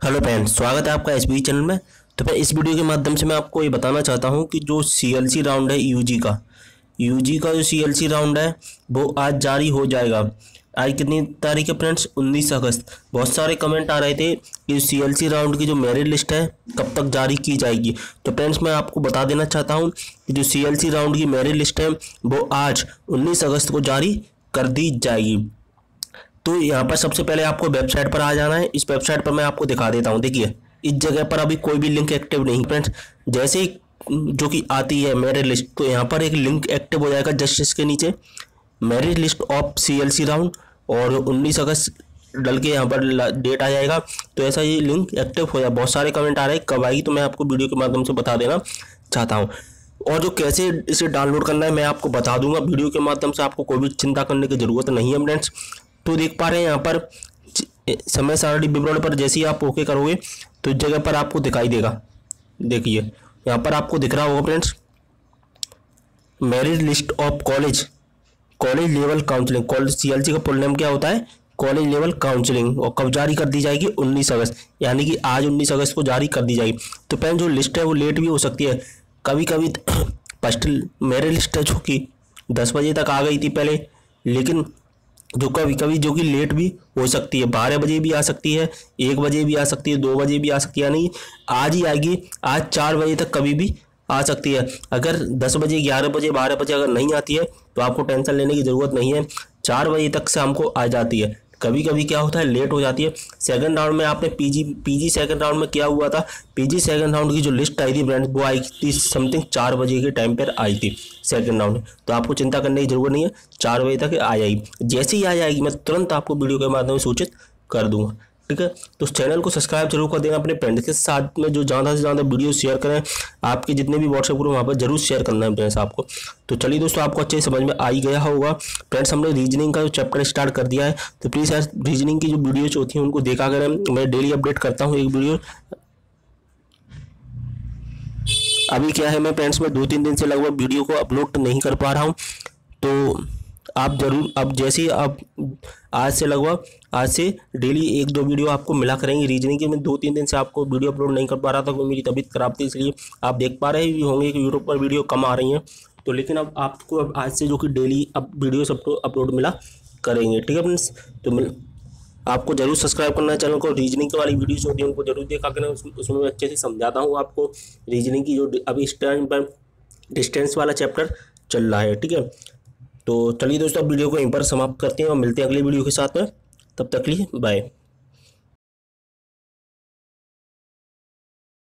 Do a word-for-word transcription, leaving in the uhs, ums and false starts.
Hello friends, स्वागत है आपका एसबी चैनल में। तो मैं इस वीडियो के माध्यम से मैं आपको ये बताना चाहता हूँ कि जो सीएलसी राउंड है यूजी का यूजी का जो सीएलसी राउंड है वो आज जारी हो जाएगा। आज कितनी तारीख है फ्रेंड्स? उन्नीस अगस्त। बहुत सारे कमेंट आ रहे थे कि सीएलसी राउंड की जो मेरिट लिस्ट है कब तक जारी की जाएगी। तो फ्रेंड्स मैं आपको बता देना चाहता हूँ कि जो सीएलसी राउंड की मेरिट लिस्ट है वो आज उन्नीस अगस्त को जारी कर दी जाएगी। तो यहाँ पर सबसे पहले आपको वेबसाइट पर आ जाना है। इस वेबसाइट पर मैं आपको दिखा देता हूँ। देखिए, इस जगह पर अभी कोई भी लिंक एक्टिव नहीं फ्रेंड्स। जैसे ही जो कि आती है मेरिट लिस्ट, तो यहाँ पर एक लिंक एक्टिव हो जाएगा जस्ट इसके नीचे, merit list of CLC round, और उन्नीस अगस्त डल के यहाँ पर डेट आ जाएगा। तो ऐसा ये लिंक एक्टिव हो जाए। बहुत सारे कमेंट आ रहे हैं कब आएगी, तो मैं आपको वीडियो के माध्यम से बता देना चाहता हूँ। और जो कैसे इसे डाउनलोड करना है मैं आपको बता दूंगा वीडियो के माध्यम से। आपको कोई भी चिंता करने की जरूरत नहीं है फ्रेंड्स। तो देख पा रहे हैं यहाँ पर समय सारणी विवरण पर जैसे ही आप ओके करोगे तो इस जगह पर आपको दिखाई देगा। देखिए यहाँ पर आपको दिख रहा होगा friends, merit list of college college level counselling. College CLC का फुल नेम क्या होता है? College level counselling. और कब जारी कर दी जाएगी? उन्नीस अगस्त, यानी कि आज उन्नीस अगस्त को जारी कर दी जाएगी। तो फ्रेंड्स जो लिस्ट है वो लेट भी हो सकती है। कभी कभी फर्स्ट मेरिट लिस्ट है जो कि दस बजे तक आ गई थी पहले, लेकिन जो कभी कभी जो कि लेट भी हो सकती है। बारह बजे भी आ सकती है, एक बजे भी आ सकती है, दो बजे भी आ सकती है। यानी आज ही आएगी, आज चार बजे तक कभी भी आ सकती है। अगर दस बजे, ग्यारह बजे, बारह बजे अगर नहीं आती है तो आपको टेंशन लेने की ज़रूरत नहीं है। चार बजे तक से हमको आ जाती है। कभी कभी क्या होता है, लेट हो जाती है। सेकंड राउंड में आपने पीजी पीजी सेकंड राउंड में क्या हुआ था, पीजी सेकंड राउंड की जो लिस्ट आई थी फ्रेंड्स वो आई थी समथिंग चार बजे के टाइम पर आई थी सेकंड राउंड में। तो आपको चिंता करने की जरूरत नहीं है, चार बजे तक आ जाएगी। जैसे ही आ जाएगी मैं तुरंत आपको वीडियो के माध्यम से सूचित कर दूंगा, ठीक है। तो चैनल को सब्सक्राइब जरूर कर देना। अपने फ्रेंड्स के साथ में जो ज़्यादा से ज़्यादा वीडियो शेयर करें, आपके जितने भी व्हाट्सएप ग्रुप वहाँ पर जरूर शेयर करना है फ्रेंड्स आपको। तो चलिए दोस्तों, आपको अच्छे से समझ में आ ही गया होगा फ्रेंड्स। हमने रीजनिंग का जो चैप्टर स्टार्ट कर दिया है, तो प्लीज़ यार रीजनिंग की जो वीडियोज होती हैं उनको देखा करें। मैं डेली अपडेट करता हूँ एक वीडियो। अभी क्या है, मैं फ्रेंड्स में दो तीन दिन से लगभग वीडियो को अपलोड नहीं कर पा रहा हूँ। तो आप जरूर, अब जैसे ही आप आज से लगभग आज से डेली एक दो वीडियो आपको मिला करेंगे रीजनिंग की। मैं दो तीन दिन से आपको वीडियो अपलोड नहीं कर पा रहा था क्योंकि मेरी तबीयत खराब थी, इसलिए आप देख पा रहे ही होंगे कि यूट्यूब पर वीडियो कम आ रही हैं। तो लेकिन अब आपको अब आज से जो कि डेली अब वीडियो सब अपलोड मिला करेंगे, ठीक है फ्रेंड्स। तो मिल आपको जरूर सब्सक्राइब करना है चैनल को। रीजनिंग की वाली वीडियोस होती हैं उनको जरूर देखा करें, उसमें मैं अच्छे से समझाता हूँ आपको रीजनिंग की। जो अभी इस टाइम पर डिस्टेंस वाला चैप्टर चल रहा है, ठीक है। तो चलिए दोस्तों, अब वीडियो को यहीं पर समाप्त करते हैं और मिलते हैं अगली वीडियो के साथ में। तब तक के लिए बाय।